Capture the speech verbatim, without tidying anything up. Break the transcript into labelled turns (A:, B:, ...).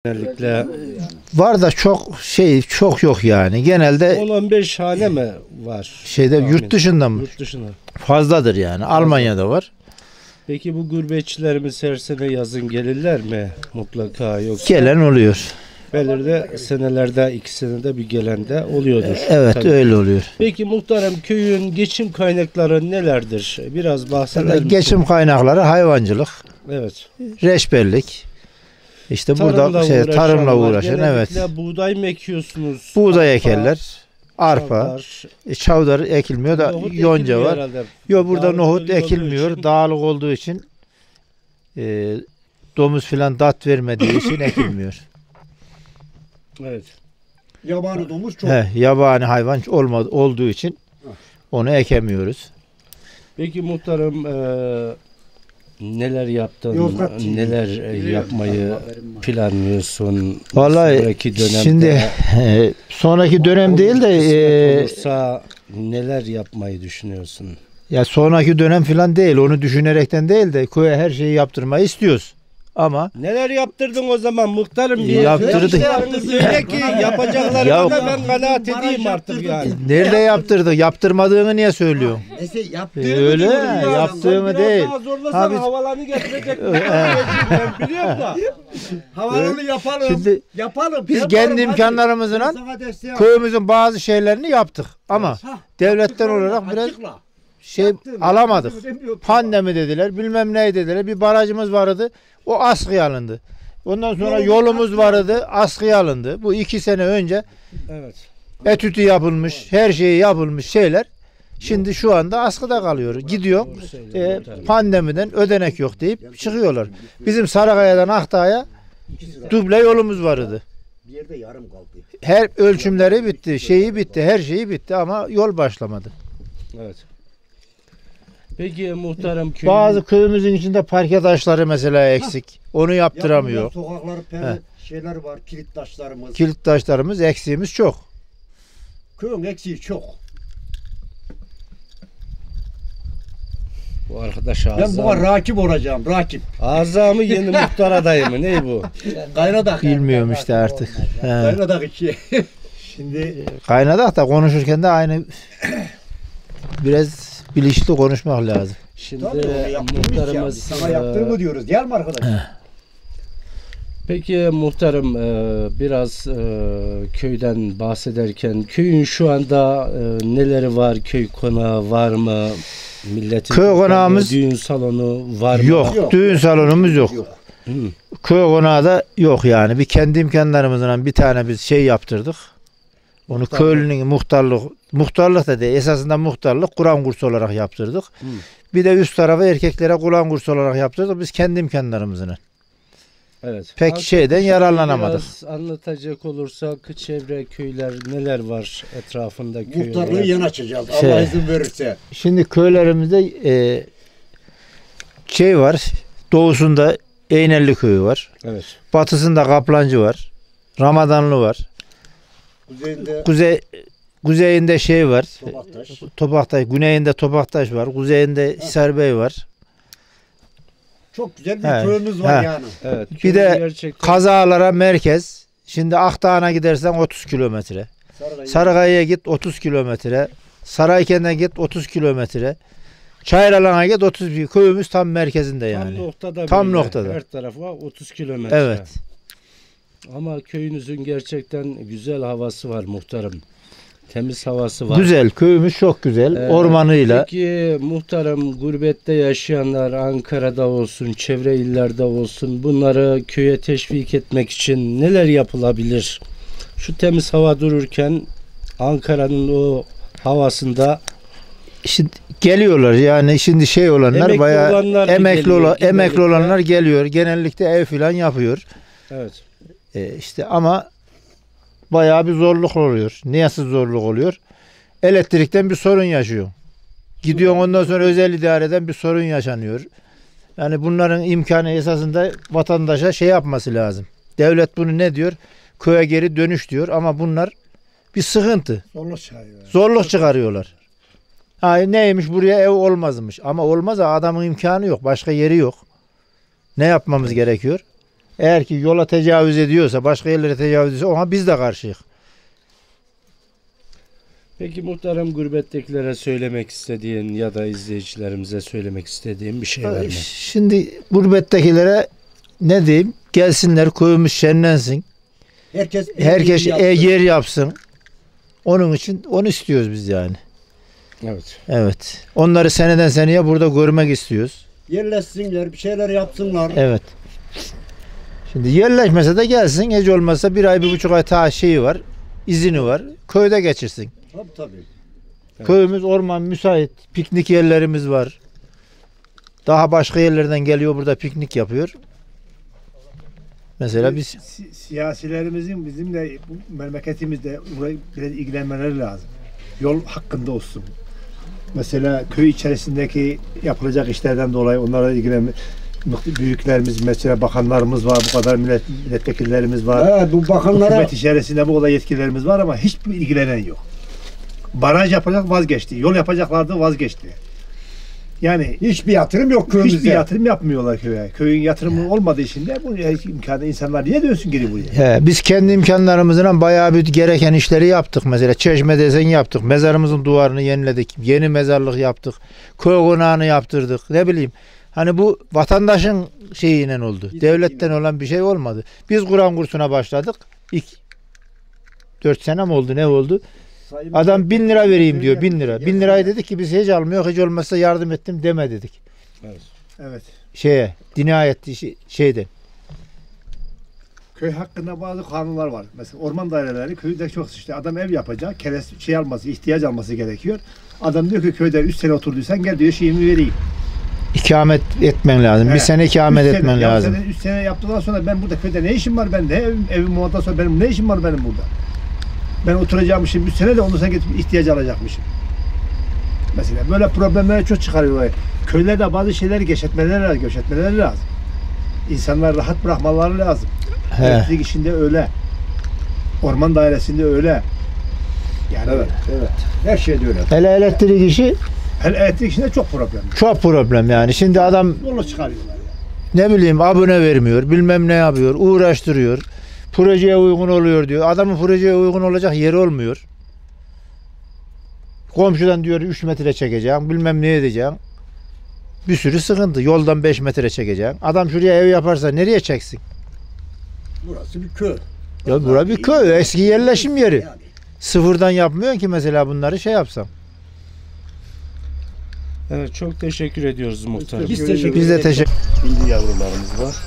A: Genellikle
B: Var da çok şey çok yok yani. Genelde
A: on on beş hane mi var?
B: şeyde
A: Tahmin.
B: yurt dışında mı?
A: Yurt dışına.
B: Fazladır yani. Almanya'da var.
A: Peki bu gurbetçilerimiz her sene yazın gelirler mi? Mutlaka yoksa
B: Gelen oluyor.
A: belirli senelerde iki senede bir gelen de oluyordur.
B: Evet
A: Tabii.
B: öyle oluyor.
A: Peki muhtarım köyün geçim kaynakları nelerdir? Biraz bahseder misin?
B: Geçim kaynakları hayvancılık,
A: Evet.
B: reçberlik. İşte burada
A: Tarımla
B: şey, tarımla
A: uğraşanlar,
B: uğraşan evet.
A: genellikle buğday mı ekiyorsunuz?
B: Buğday
A: Arpa,
B: ekerler. Arpa,
A: çavdar.
B: e, çavdar ekilmiyor da
A: Nohut
B: yonca
A: ekilmiyor
B: var.
A: herhalde.
B: Yok burada
A: Dağlık
B: nohut
A: bölge olduğu
B: ekilmiyor.
A: için.
B: Dağlık olduğu için e, domuz filan dat vermediği için ekilmiyor.
A: Evet.
C: Yabani domuz çok.
B: He, yabani hayvan olmadı olduğu için onu ekemiyoruz.
A: Peki muhtarım eee, neler yaptın,
C: Yozgat T V.
A: neler e, yapmayı planlıyorsun?
B: Vallahi
A: Sonraki dönemde
B: şimdi e, sonraki dönem değil de
A: kısmet
B: e,
A: olursa neler yapmayı düşünüyorsun?
B: ya sonraki dönem filan değil. Onu düşünerekten değil de köye her şeyi yaptırmayı istiyoruz. Ama
A: Neler yaptırdın o zaman muhtarım? Bir
B: Yaptırdık.
A: yaptıklarını söyle ki yapacaklarını
B: Ya-
A: da ben kanaat edeyim artık yani.
B: nerede yaptırdık? Yaptırmadığını niye söylüyor?
C: Neyse yaptığını
B: E, öyle
C: diyorum
B: mi?
C: ya.
B: Yaptığımı
A: Biraz
B: değil.
A: daha zorlasan
B: Abi-
A: havalarını getirecek.
B: He.
A: Ben biliyorum da.
C: Havalarını yapalım.
B: Şimdi
C: yapalım.
B: biz
C: Yaparım,
B: kendi
C: hadi.
B: imkanlarımızla
C: Ben sana desteğim.
B: köyümüzün bazı şeylerini yaptık. Ama
C: Hah,
B: devletten
C: açıkla,
B: olarak biraz
C: açıkla.
B: şey
C: Yaptın,
B: alamadık.
C: yaptın, demiyor.
B: Pandemi dediler, bilmem ne dediler. Bir barajımız vardı. O askıya alındı. Ondan sonra
C: Yolumuz
B: yolumuz
C: askıya
B: vardı. Askıya alındı. Bu iki sene önce
A: Evet.
B: etütü yapılmış, her şeyi yapılmış şeyler. Şimdi şu anda askıda kalıyor. Gidiyor. E, pandemiden ödenek yok deyip çıkıyorlar. Bizim Sarıkaya'dan Akdağ'a duble yolumuz vardı.
C: Bir yerde yarım kaldı.
B: Her ölçümleri bitti, şeyi bitti, her şeyi bitti ama yol başlamadı.
A: Evet. Peki muhtarım köyün
B: Bazı köyümüzün içinde parke taşları mesela eksik. Onu yaptıramıyor.
C: Yapılan sokakları, peri, şeyler var, kilit taşlarımız.
B: Kilit taşlarımız eksiğimiz çok.
C: Köyün eksiği çok.
A: bu arkadaş
C: Ben
A: ağza
C: buna rakip olacağım, rakip.
A: ağza mı yeni muhtar adayı mı? Ne bu?
C: Kaynadak.
B: Bilmiyorum işte artık. He.
C: Kaynadak iki. Şimdi
B: Kaynadak da konuşurken de aynı biraz bilinçli konuşmak lazım.
A: Şimdi
C: tabii onu yaptığımız ya. Biz
A: muhtarımız
C: sana
A: e,
C: yaptığımı diyoruz değil mi arkadaş?
A: peki muhtarım e, biraz e, köyden bahsederken köyün şu anda e, neleri var? Köy konağı var mı? Milletin
B: Köy konağımız-
A: düğün salonu var mı?
B: Yok,
C: Yok.
B: düğün salonumuz yok.
C: Yok.
A: Hı.
B: Köy konağı da yok yani. Bir kendi imkanlarımızla bir tane biz şey yaptırdık. Onu
A: Muhtarlık.
B: köylünün muhtarlık, muhtarlık da değil, esasında muhtarlık Kur'an kursu olarak yaptırdık.
A: Hı.
B: Bir de üst tarafa erkeklere Kur'an kursu olarak yaptırdık. Biz kendi imkanlarımızla.
A: Evet.
B: Pek şeyden yararlanamadık.
A: Biraz anlatacak olursak çevre köyler neler var etrafında köy
C: Muhtarlığı
A: olarak?
C: yeni açacağız.
B: Şey-
C: Allah izin verirse.
B: Şimdi köylerimizde e, şey var. Doğusunda Eynelli köyü var.
A: Evet.
B: Batısında Kaplancı var. Ramadanlı var.
C: Kuzeyinde
B: Kuzey kuzeyinde şey var.
C: Topaktaş.
B: Topaktaş, güneyinde Topaktaş var. Kuzeyinde Hisarbey var.
C: Çok güzel bir
B: He,
C: köyümüz var
B: he.
C: yani.
A: Evet.
B: Bir
A: köy
B: de
A: gerçekten
B: Kazalara merkez. Şimdi Akdağ'a gidersen otuz kilometre.
C: Sarıkaya.
B: Sarıkaya'ya git otuz kilometre. Sarayken'e git otuz kilometre. Çayralan'a git otuz bir. Köyümüz tam merkezinde yani.
A: tam noktada
B: Tam
A: böyle.
B: noktada.
A: Her tarafa otuz kilometre.
B: Evet.
A: Ama köyünüzün gerçekten güzel havası var muhtarım. Temiz havası var.
B: Güzel. Köyümüz çok güzel.
A: Ee,
B: Ormanıyla.
A: Peki muhtarım gurbette yaşayanlar Ankara'da olsun, çevre illerde olsun bunları köye teşvik etmek için neler yapılabilir? Şu temiz hava dururken Ankara'nın o havasında
B: Şimdi geliyorlar yani şimdi şey olanlar
A: Emekli
B: bayağı
A: olanlar bir
B: emekli
A: geliyor,
B: ola, emekli
A: genellikle.
B: olanlar geliyor. Genellikle ev filan yapıyor.
A: evet.
B: E, işte ama bayağı bir zorluk oluyor. Niyası zorluk oluyor? Elektrikten bir sorun yaşıyor. Gidiyor ondan sonra özel idareden bir sorun yaşanıyor. Yani bunların imkanı esasında vatandaşa şey yapması lazım. Devlet bunu ne diyor? Köye geri dönüş diyor ama bunlar bir sıkıntı.
C: Zorluk çağırıyor.
B: Zorluk çıkarıyorlar. Ha, neymiş buraya ev olmazmış. Ama olmaz adamın imkanı yok. Başka yeri yok. Ne yapmamız gerekiyor? Eğer ki yola tecavüz ediyorsa, başka yerlere tecavüz ediyorsa ona biz de karşıyız.
A: Peki muhterem, gurbettekilere söylemek istediğin ya da izleyicilerimize söylemek istediğin bir şey var mı?
B: Şimdi gurbettekilere ne diyeyim? Gelsinler, köyümüz şenlensin.
C: Herkes
B: Herkes
C: yapsın.
B: e, yer yapsın. Onun için onu istiyoruz biz yani.
A: Evet.
B: Evet. Onları seneden seneye burada görmek istiyoruz.
C: Yerleşsinler, bir şeyler yapsınlar.
B: Evet. Şimdi yerleşmese de gelsin. Hiç olmazsa bir ay, bir buçuk ay ta şeyi var. İzini var. Köyde geçirsin.
C: Tabii tabii.
A: Evet.
B: Köyümüz orman müsait. Piknik yerlerimiz var. Daha başka yerlerden geliyor, burada piknik yapıyor. Mesela biz
D: Si- siyasilerimizin bizim de bu memleketimizde burayı biraz ilgilenmeleri lazım. Yol hakkında olsun. Mesela köy içerisindeki yapılacak işlerden dolayı onlara ilgilenme, büyüklerimiz, mesela bakanlarımız var, bu kadar millet, milletvekillerimiz var.
C: Evet, bu bakanlara
D: Hükümet içerisinde bu kadar yetkilerimiz var ama hiçbir ilgilenen yok. Baraj yapacak, vazgeçti. Yol yapacaklardı, vazgeçti. Yani
C: hiçbir yatırım yok köyümüzde.
D: hiçbir yatırım yapmıyorlar köye. Köyün yatırımı olmadığı için de bu imkanı insanlar niye dönsün geri buraya?
B: he, biz kendi imkanlarımızla bayağı bir gereken işleri yaptık. Mesela çeşme desen yaptık. Mezarımızın duvarını yeniledik. Yeni mezarlık yaptık. Köy konağını yaptırdık. Ne bileyim. Hani bu vatandaşın şeyiyle oldu. Devletten olan bir şey olmadı. Biz Kur'an kursuna başladık. İlk dört sene mi oldu, ne oldu?
C: Sayın
B: Adam bin lira vereyim diyor. Bin lira.
C: Yazın
B: Bin lirayı dedik ki biz hiç almıyor. Hiç olmazsa yardım ettim deme dedik.
D: Evet.
B: Şeye, dinayet şey- şeyden.
D: Köy hakkında bazı kanunlar var. Mesela orman daireleri köyde çok işte adam ev yapacak, keres şey alması, ihtiyaç alması gerekiyor. Adam diyor ki köyde üç sene oturduysan gel diyor şeyimi vereyim.
B: İkamet etmen lazım. Bir
D: He.
B: sene ikamet
D: Üç sene-
B: etmen
D: ya
B: lazım.
D: Sene, üç sene yaptıktan sonra ben burada köyde ne işim var bende? Evim, evim ondan sonra benim ne işim var benim burada? Ben oturacakmışım üç sene de ondan sonra gidip ihtiyaç alacakmışım. Mesela böyle problemleri çok çıkarıyorlar. Köylerde bazı şeyleri geçetmeleri lazım, göçetmeleri lazım. İnsanlar rahat bırakmaları lazım.
B: He.
D: Elektrik işinde öyle. Orman dairesinde öyle. Yani
C: Evet, evet. Her şeyde öyle.
B: Hele elektrik işi
D: hele elektrik işinde çok problem.
B: çok problem yani. Şimdi adam
D: Zorla çıkarıyorlar ya.
B: ne bileyim abone vermiyor, bilmem ne yapıyor, uğraştırıyor. Projeye uygun oluyor diyor. Adamın projeye uygun olacak yeri olmuyor. Komşudan diyor üç metre çekeceğim, bilmem ne edeceğim. Bir sürü sıkıntı. Yoldan beş metre çekeceğim. Adam şuraya ev yaparsa nereye çeksin?
C: Burası bir köy.
B: Ya bura bir köy, eski yerleşim yeri.
C: Yani.
B: Sıfırdan yapmıyorsun ki mesela bunları şey yapsam.
A: Evet, çok teşekkür ediyoruz muhtarım.
C: Biz teşekkür
B: Biz de
C: ederiz.
B: teşekkür
A: Hindi yavrularımız var.